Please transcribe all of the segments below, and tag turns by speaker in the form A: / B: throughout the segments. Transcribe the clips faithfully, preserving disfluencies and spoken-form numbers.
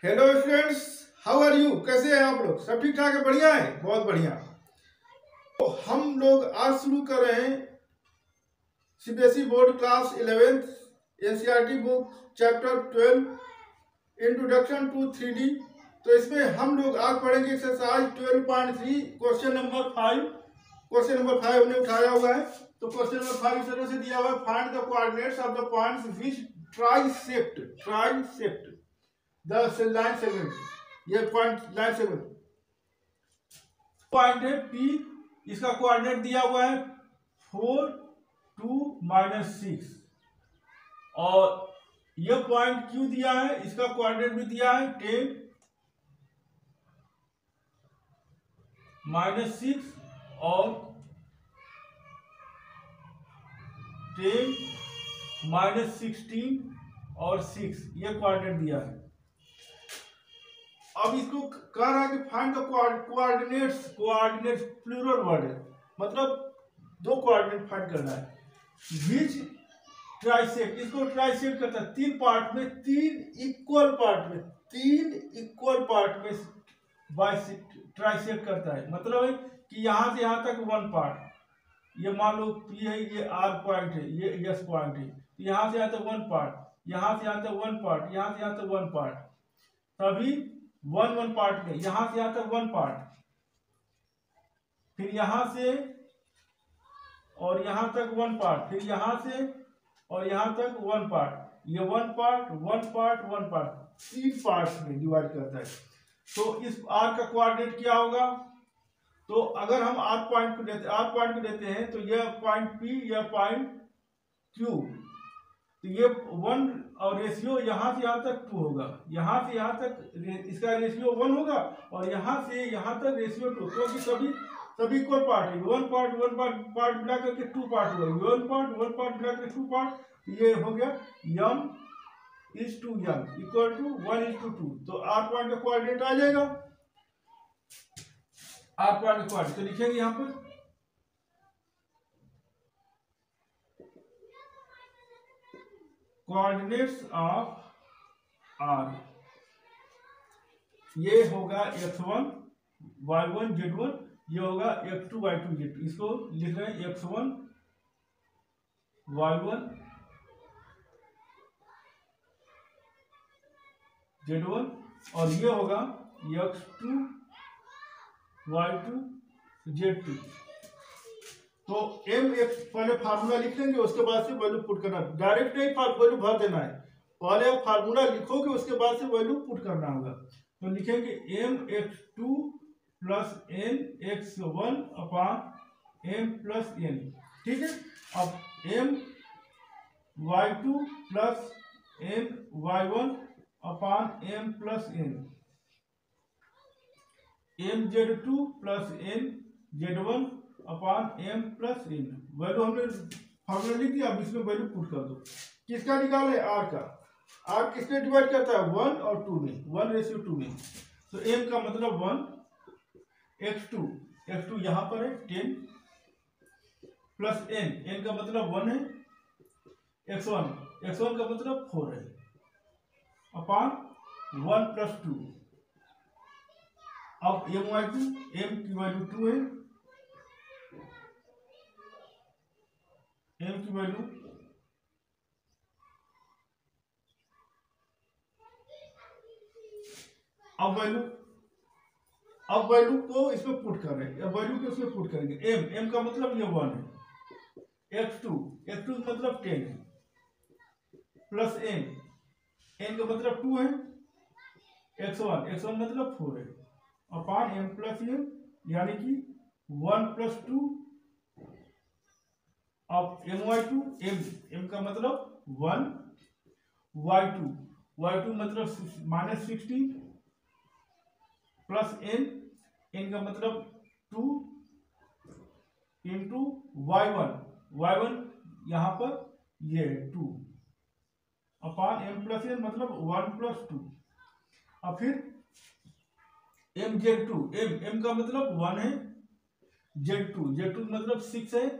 A: Hello students, how are you? कैसे हैं आप लोग? सब ठीक ठाक है? बढ़िया है, बहुत बढ़िया। तो हम लोग आज शुरू कर रहे हैं CBSE board class eleventh NCERT book chapter twelve introduction to three D. तो इसमें हम लोग आज पढ़ेंगे exercise twelve point three question number five. Question number five हमने उठाया हुआ है। तो क्वेश्चन नंबर फाइव इस तरह से दिया हुआ है, find the coordinates of the points which trisect trisect the line segment. ये पॉइंट लाइन सेगमेंट पॉइंट है P, इसका कोऑर्डिनेट दिया हुआ है फोर टू माइनस सिक्स, और यह पॉइंट Q दिया है, इसका कोऑर्डिनेट भी दिया है टेन माइनस सिक्स और टेन माइनस सिक्सटीन और सिक्स, ये कोऑर्डिनेट दिया है। अब इसको कह रहा है कि find the coordinates. Coordinates plural word है, मतलब दो कोऑर्डिनेट फाइंड करना है। व्हिच ट्राइसेक्ट, इसको ट्राइसेक्ट करता है तीन पार्ट में, तीन इक्वल पार्ट में, तीन इक्वल पार्ट में बाइसेक्ट ट्राइसेक्ट करता है। मतलब है कि यहां से यहां तक वन पार्ट, ये मान लो P है, ये R पॉइंट है, ये S पॉइंट है, तो यहां से यहां तक वन पार्ट, यहां से यहां तक वन पार्ट, यहां से यहां तक वन पार्ट, तभी वन वन पार्ट में यहां से यहां तक वन पार्ट, फिर यहां से और यहां तक वन पार्ट, फिर यहां से और यहां तक वन पार्ट, ये one part one part one part, तीन पार्ट्स में डिवाइड करता है। तो इस आर का कोऑर्डिनेट क्या होगा? तो अगर हम आर पॉइंट को लेते आर पॉइंट को लेते हैं तो यह पॉइंट P, यह पॉइंट Q, तो ये वन और रेशियो यहां से यहां तक टू होगा, यहां से यहां तक इसका रेशियो वन होगा, और यहां से यहां तक रेशियो टू, क्योंकि सभी सभी इक्वल पार्ट है। One part one part part मिला करके टू पार्ट हुआ, वन पार्ट वन पार्ट मिला करके टू पार्ट, ये हो गया m is to m equal to one is to two. तो आर पॉइंट का कोऑर्डिनेट आ जाएगा, आर पॉइंट का कोऑर्डिनेट तो लिखेंगे यहां पर कोऑर्डिनेट्स ऑफ आर, ये होगा x one y one z one, ये होगा x two y two z two. इसको लिख रहे हैं x one y one z one, और ये होगा x two y two z two. तो एम एक्स पहले फार्मूला लिख लेंगे, उसके बाद से वैल्यू पुट करना, डायरेक्ट नहीं वैल्यू भर देना है, पहले आप फार्मूला लिखोगे उसके बाद से वैल्यू पुट करना होगा। तो लिखेंगे m x two plus n x one upon m plus n, ठीक है। अब m y two plus m y one upon m plus n, m z two plus n z one upon m plus n. Value हमने formula लिख दिया, अब इसमें value put कर दो। किसका निकाले? आर का। आर किसने डिवाइड करता है? वन और टू में, वन रेशियो टू में। तो एम का मतलब one, x two x two यहां पर है टेन प्लस एन, एन का मतलब वन है, एक्स वन एक्स वन का मतलब फोर है, अपॉन वन प्लस टू। अब एम वाई टू, एम की वैल्यू टू है, एम की वैल्यू अब वैल्यू अब वैल्यू को इसमें पुट कर रहे हैं, अब वैल्यू को इसमें पुट करेंगे। एम एम का मतलब ये वन है, एक्स टू एक्स टू मतलब टेन है, प्लस एन एन का मतलब टू है, एक्स वन एक्स वन मतलब फोर है, अपॉन एम प्लस एन, यानी कि वन प्लस टू। अब m y two, m m का मतलब one, y two y two मतलब minus sixteen, plus n n का मतलब two into y one, y one यहां पर ये two, upon m plus n मतलब वन प्लस टू। और फिर m z two, m m का मतलब वन है, जेड टू जेड टू मतलब सिक्स है,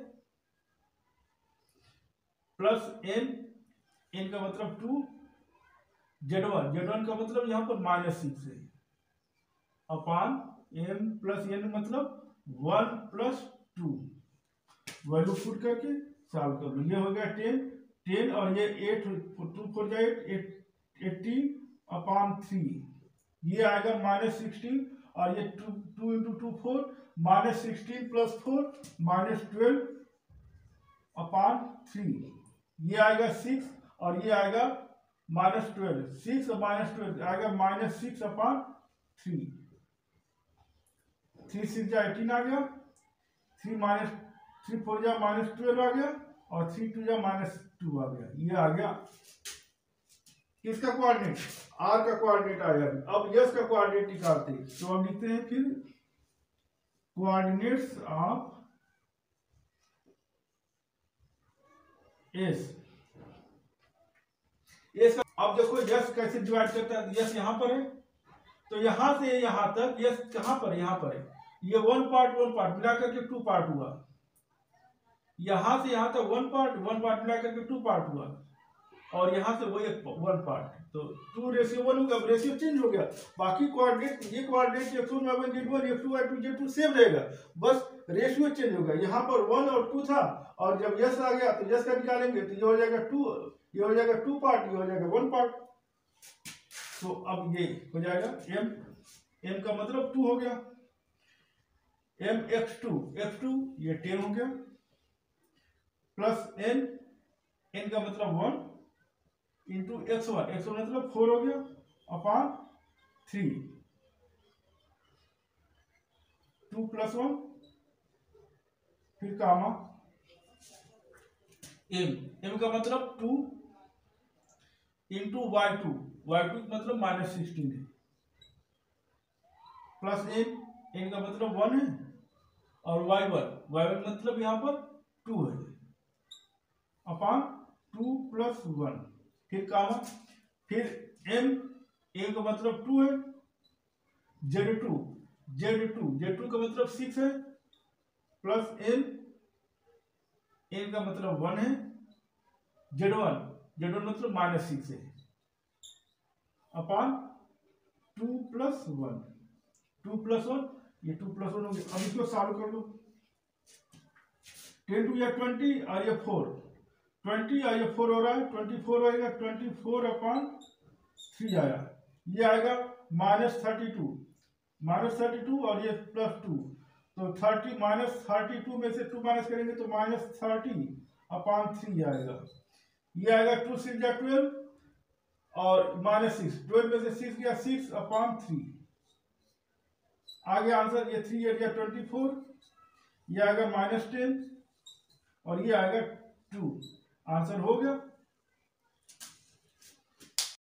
A: प्लस एन एन का मतलब two, z one z one का मतलब यहाँ पर माइनस सिक्स है अपान एम प्लस एन मतलब one plus two, value put करके सॉल्व कर लो। ये हो गया टेन टेन और ये एट, टू फोर जाए एट एट्टीन अपान थ्री, ये आएगा माइनस सिक्सटीन और ये two two into two four minus sixteen plus four minus twelve upon three, ये आएगा सिक्स और ये आएगा माइनस ट्वेल्व, सिक्स और माइनस ट्वेल्व आएगा minus six upon three, three six जा एटीन आ गया, थ्री माइनस थ्री फोर जा माइनस ट्वेल्व आ गया और थ्री टू जा माइनस टू आ गया। ये आ गया किसका कोऑर्डिनेट, आर का कोऑर्डिनेट आया। अब यस का कोऑर्डिनेट निकालते हैं तो हम लिखते हैं फिर कोऑर्डिनेट्स ऑफ एस एस का। अब देखो यस कैसे डिवाइड करता है, यस यहाँ पर है तो यहां से यहां तक यस कहां पर, यहां पर है, ये वन पार्ट वन पार्ट मिला करके टू पार्ट हुआ, यहां से यहां तक वन पार्ट वन पार्ट मिला करके टू पार्ट हुआ और यहां से वो एक वन पार्ट, तो टू रेशियो वन होगा, रेशियो चेंज हो गया। बाकी कोऑर्डिनेट ये coordinate x one y one z one x two y two z two same रहेगा, बस रेशियो चेंज होगा। यहाँ पर वन और टू था और जब यस आ गया तो यस का निकालेंगे तो ये हो जाएगा टू, ये हो जाएगा टू पार्ट, ये हो जाएगा वन पार्ट। तो अब ये हो जाएगा एम, एम का मतलब टू हो गया, m x two x two ये टेन हो गया प्लस एन, एन का मतलब one into x one, x one मतलब फोर हो गया upon three, two plus one फिर कामा एम, एम का मतलब two into y two, y two मतलब माइनस सिक्सटीन है प्लस एन, एन का मतलब वन है और वाई वन, वाई वन मतलब यहां पर टू है अपॉन टू प्लस वन फिर कामा, फिर एम, एम का मतलब टू है, z two z two z two का मतलब सिक्स है प्लस एन, एन का मतलब वन है, जेड वन जेड वन मतलब माइनस सिक्स है upon two plus one, two plus one ये टू प्लस वन हो गया। अब इसको सॉल्व कर लो, टेन टू या ट्वेंटी और ये फोर, ट्वेंटी और ये फोर हो रहा है, ट्वेंटी फोर आएगा, ट्वेंटी फोर अपॉन थ्री आया, ये आएगा minus thirty two, minus thirty two और ये प्लस टू, तो थर्टी माइनस थर्टी टू में से टू माइनस करेंगे तो माइनस थर्टी अपॉन थ्री आएगा, ये आएगा टू सिक्स या ट्वेल्व और माइनस सिक्स, ट्वेल्व में से सिक्स गया सिक्स अपॉन थ्री, आगे आंसर ये थ्री एट या ट्वेंटी फोर, ये आएगा माइनस टेन और ये आएगा टू, आंसर हो गया।